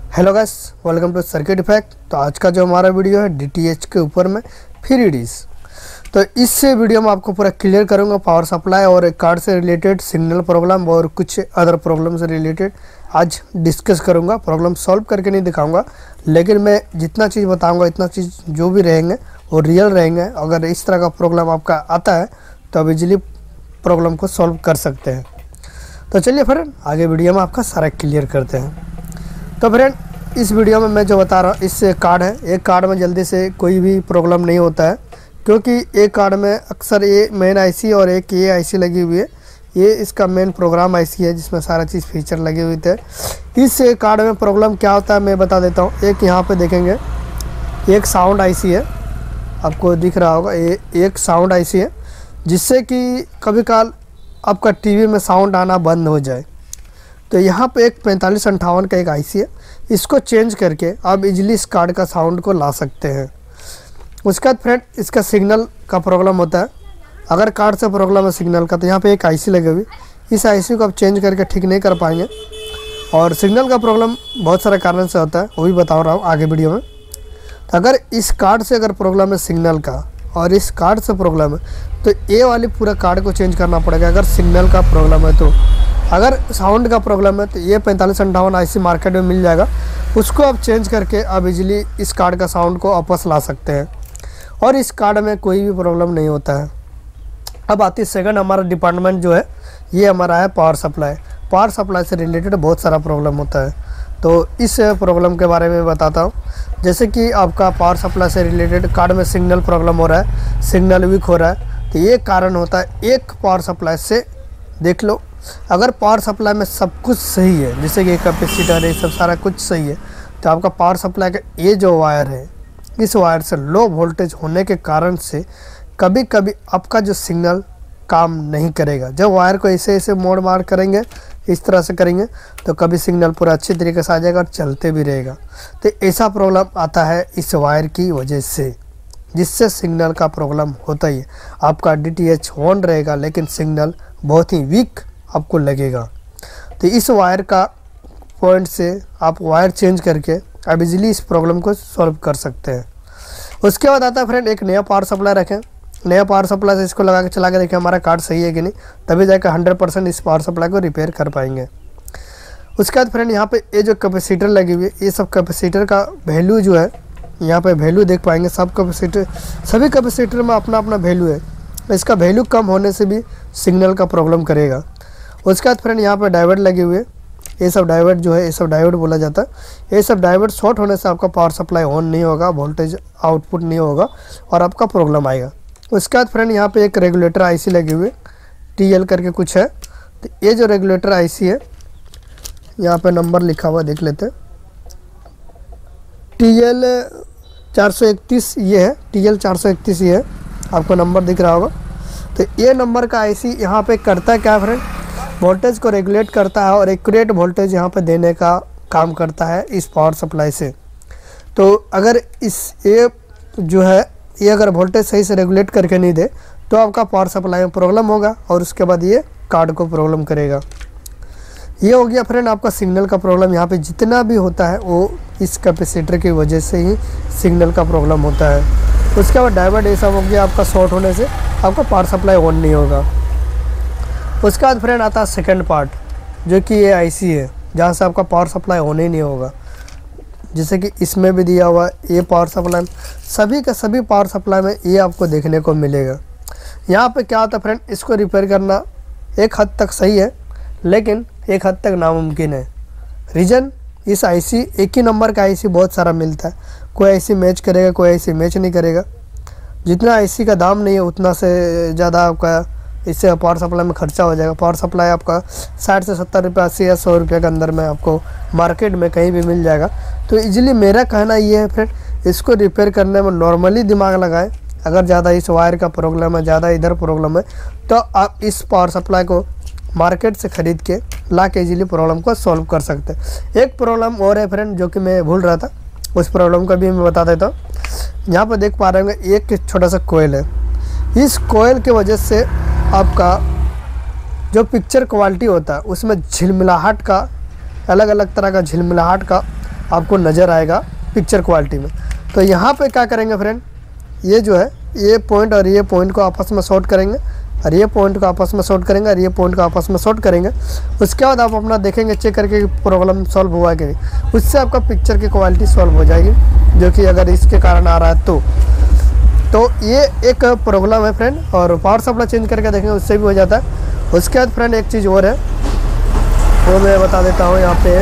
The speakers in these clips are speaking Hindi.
Hello guys, welcome to circuit effect. तो आज का जो हमारा वीडियो है डीटीएच के ऊपर में फ्री डिश। तो इस वीडियो में आपको पूरा क्लियर करूंगा पावर सप्लाई और एक कार्ड से रिलेटेड सिग्नल प्रॉब्लम और कुछ अदर प्रॉब्लम से रिलेटेड आज डिस्कस करूंगा। प्रॉब्लम सॉल्व करके नहीं दिखाऊंगा, लेकिन मैं जितना चीज़ बताऊंगा इतना चीज़ जो भी रहेंगे वो रियल रहेंगे। अगर इस तरह का प्रॉब्लम आपका आता है तो आप इजीली प्रॉब्लम को सॉल्व कर सकते हैं। तो चलिए फ्रेंड, आगे वीडियो में आपका सारा क्लियर करते हैं। तो फ्रेंड, इस वीडियो में मैं जो बता रहा हूँ इससे कार्ड है, एक कार्ड में जल्दी से कोई भी प्रॉब्लम नहीं होता है, क्योंकि एक कार्ड में अक्सर ये मेन आईसी और एक ये आईसी लगी हुई है। ये इसका मेन प्रोग्राम आईसी है जिसमें सारा चीज़ फीचर लगे हुए थे। इस कार्ड में प्रॉब्लम क्या होता है मैं बता देता हूँ। एक यहाँ पे देखेंगे एक साउंड आईसी है, आपको दिख रहा होगा, ये एक साउंड आईसी है जिससे कि कभी काल आपका टीवी में साउंड आना बंद हो जाए। तो यहाँ पे एक 4558 का एक आईसी है, इसको चेंज करके आप इजीली इस कार्ड का साउंड को ला सकते हैं। उसके बाद फ्रेंड, इसका सिग्नल का प्रॉब्लम होता है। अगर कार्ड से प्रॉब्लम है सिग्नल का तो यहाँ पे एक आईसी लगी हुई, इस आईसी को आप चेंज करके ठीक नहीं कर पाएंगे। और सिग्नल का प्रॉब्लम बहुत सारे कारण से होता है, वो भी बता रहा हूँ आगे वीडियो में। तो अगर इस कार्ड से अगर प्रॉब्लम है सिग्नल का और इस कार्ड से प्रॉब्लम है तो ये वाली पूरा कार्ड को चेंज करना पड़ेगा। अगर सिग्नल का प्रॉब्लम है तो, अगर साउंड का प्रॉब्लम है तो ये 4558 आईसी मार्केट में मिल जाएगा, उसको आप चेंज करके आप इजीली इस कार्ड का साउंड को वापस ला सकते हैं और इस कार्ड में कोई भी प्रॉब्लम नहीं होता है। अब आती है सेकंड हमारा डिपार्टमेंट जो है, ये हमारा है पावर सप्लाई। पावर सप्लाई से रिलेटेड बहुत सारा प्रॉब्लम होता है, तो इस प्रॉब्लम के बारे में बताता हूँ। जैसे कि आपका पावर सप्लाई से रिलेटेड कार्ड में सिग्नल प्रॉब्लम हो रहा है, सिग्नल वीक हो रहा है, तो ये कारण होता है एक पावर सप्लाई से। देख लो, अगर पावर सप्लाई में सब कुछ सही है, जैसे कि कैपेसिटर है, सब सारा कुछ सही है, तो आपका पावर सप्लाई का ये जो वायर है, इस वायर से लो वोल्टेज होने के कारण से कभी कभी आपका जो सिग्नल काम नहीं करेगा। जब वायर को ऐसे ऐसे मोड़ मार करेंगे, इस तरह से करेंगे, तो कभी सिग्नल पूरा अच्छी तरीके से आ जाएगा और चलते भी रहेगा। तो ऐसा प्रॉब्लम आता है इस वायर की वजह से, जिससे सिग्नल का प्रॉब्लम होता ही है। आपका डीटीएच ऑन रहेगा लेकिन सिग्नल बहुत ही वीक आपको लगेगा। तो इस वायर का पॉइंट से आप वायर चेंज करके आप इजीली इस प्रॉब्लम को सॉल्व कर सकते हैं। उसके बाद आता है फ्रेंड, एक नया पावर सप्लाई रखें। नया पावर सप्लाई से इसको लगा के चला के देखें हमारा कार्ड सही है कि नहीं, तभी जाकर 100% इस पावर सप्लाई को रिपेयर कर पाएंगे। उसके बाद फ्रेंड, यहाँ पे ये जो कैपेसिटर लगी हुई है, ये सब कैपेसिटर का वैल्यू जो है, यहाँ पे वैल्यू देख पाएंगे। सब कैपेसिटर, सभी कैपेसिटर में अपना अपना वैल्यू है, इसका वैल्यू कम होने से भी सिग्नल का प्रॉब्लम करेगा। उसके बाद फ्रेंड, यहाँ पे डायोड लगे हुए, ये सब डायोड जो है, ये सब डायोड बोला जाता है। ये सब डायोड शॉर्ट होने से आपका पावर सप्लाई ऑन नहीं होगा, वोल्टेज आउटपुट नहीं होगा और आपका प्रॉब्लम आएगा। उसके बाद फ्रेंड, यहाँ पे एक रेगुलेटर आईसी लगी हुई है, टीएल करके कुछ है। तो ये जो रेगुलेटर आईसी है, यहाँ पे नंबर लिखा हुआ देख लेते हैं, TL 431 ये है, TL 431 ये है, आपको नंबर दिख रहा होगा। तो ये नंबर का आईसी यहाँ पे करता है क्या फ्रेंड, वोल्टेज को रेगुलेट करता है और एक्यूरेट वोल्टेज यहाँ पे देने का काम करता है इस पावर सप्लाई से। तो अगर ये जो है, ये अगर वोल्टेज सही से रेगुलेट करके नहीं दे तो आपका पावर सप्लाई में प्रॉब्लम होगा और उसके बाद ये कार्ड को प्रॉब्लम करेगा। ये हो गया फ्रेंड आपका सिग्नल का प्रॉब्लम। यहाँ पे जितना भी होता है वो इस कैपेसिटर की वजह से ही सिग्नल का प्रॉब्लम होता है। उसके बाद डायोड ये सब हो गया आपका शॉर्ट होने से आपका पावर सप्लाई ऑन नहीं होगा। उसके बाद फ्रेंड आता है सेकंड पार्ट, जो कि ये आईसी है, जहाँ से आपका पावर सप्लाई ऑन ही नहीं होगा। जैसे कि इसमें भी दिया हुआ है, ये पावर सप्लाई, सभी का सभी पावर सप्लाई में ये आपको देखने को मिलेगा। यहाँ पे क्या होता है फ्रेंड, इसको रिपेयर करना एक हद तक सही है लेकिन एक हद तक नामुमकिन है। रीज़न, इस आईसी, एक ही नंबर का आईसी बहुत सारा मिलता है, कोई आईसी मैच करेगा, कोई आईसी मैच नहीं करेगा। जितना आईसी का दाम नहीं है उतना से ज़्यादा आपका इससे पावर सप्लाई में खर्चा हो जाएगा। पावर सप्लाई आपका 60 से 70 रुपये, 80 या 100 रुपये के अंदर में आपको मार्केट में कहीं भी मिल जाएगा। तो इजीली मेरा कहना ये है फ्रेंड, इसको रिपेयर करने में नॉर्मली दिमाग लगाएं। अगर ज़्यादा इस वायर का प्रॉब्लम है, ज़्यादा इधर प्रॉब्लम है, तो आप इस पावर सप्लाई को मार्केट से ख़रीद के ला के इजीली प्रॉब्लम को सॉल्व कर सकते हैं। एक प्रॉब्लम और है फ्रेंड जो कि मैं भूल रहा था, उस प्रॉब्लम का भी मैं बता देता हूँ। यहाँ पर देख पा रहे होंगे एक छोटा सा कोयल है, इस कोयल की वजह से आपका जो पिक्चर क्वालिटी होता है उसमें झिलमिलाहट का, अलग अलग तरह का झिलमिलाहट का आपको नज़र आएगा पिक्चर क्वालिटी में। तो यहाँ पे क्या करेंगे फ्रेंड, ये जो है ये पॉइंट और ये पॉइंट को आपस में शॉर्ट करेंगे और ये पॉइंट को आपस में शॉर्ट करेंगे और ये पॉइंट को आपस में शॉर्ट करेंगे। उसके बाद आप अपना देखेंगे चेक करके प्रॉब्लम सॉल्व हुआ कि नहीं, उससे आपका पिक्चर की क्वालिटी सॉल्व हो जाएगी, जो कि अगर इसके कारण आ रहा है तो ये एक प्रॉब्लम है फ्रेंड। और पावर सप्लाई चेंज करके देखेंगे उससे भी हो जाता है। उसके बाद फ्रेंड एक चीज़ और है वो मैं बता देता हूँ। यहाँ पे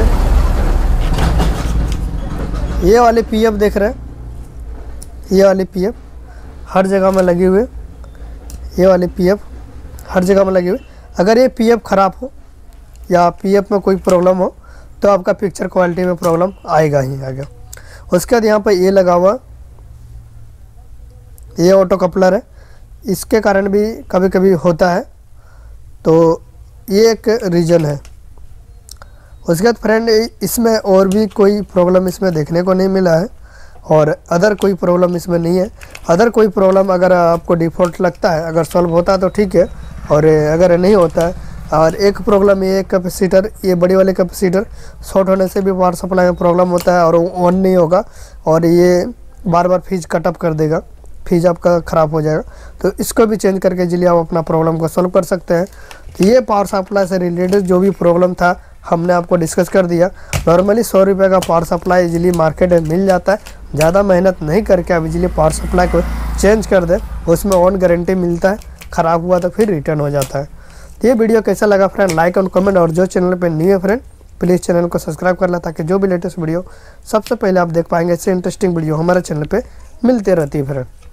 ये वाली पीएफ देख रहे हैं, ये वाली पीएफ हर जगह में लगी हुई है, ये वाली पीएफ हर जगह में लगी हुई। अगर ये पीएफ ख़राब हो या पीएफ में कोई प्रॉब्लम हो तो आपका पिक्चर क्वालिटी में प्रॉब्लम आएगा ही आएगा। उसके बाद यहाँ पर ये लगा हुआ, ये ऑटो कपलर है, इसके कारण भी कभी कभी होता है, तो ये एक रीज़न है। उसके बाद फ्रेंड इसमें और भी कोई प्रॉब्लम इसमें देखने को नहीं मिला है और अदर कोई प्रॉब्लम इसमें नहीं है। अदर कोई प्रॉब्लम अगर आपको डिफ़ॉल्ट लगता है, अगर सॉल्व होता है तो ठीक है, और अगर नहीं होता है। और एक प्रॉब्लम ये कैपेसिटर, ये बड़ी वाले कैपेसिटर शॉर्ट होने से भी पावर सप्लाई में प्रॉब्लम होता है और ऑन नहीं होगा और ये बार बार फ्यूज कटअप कर देगा, फ्यूज आपका ख़राब हो जाएगा। तो इसको भी चेंज करके इजीली आप अपना प्रॉब्लम को सॉल्व कर सकते हैं। तो ये पावर सप्लाई से रिलेटेड जो भी प्रॉब्लम था हमने आपको डिस्कस कर दिया। नॉर्मली 100 रुपये का पावर सप्लाई इजीली मार्केट में मिल जाता है। ज़्यादा मेहनत नहीं करके आप इजीली पावर सप्लाई को चेंज कर दें, उसमें ऑन गारंटी मिलता है, ख़राब हुआ तो फिर रिटर्न हो जाता है। तो ये वीडियो कैसा लगा फ्रेंड, लाइक और कमेंट, और जो चैनल पे न्यू है फ्रेंड प्लीज़ चैनल को सब्सक्राइब कर लें ताकि जो भी लेटेस्ट वीडियो सबसे पहले आप देख पाएंगे। इससे इंटरेस्टिंग वीडियो हमारे चैनल पर मिलते रहती है फ्रेंड।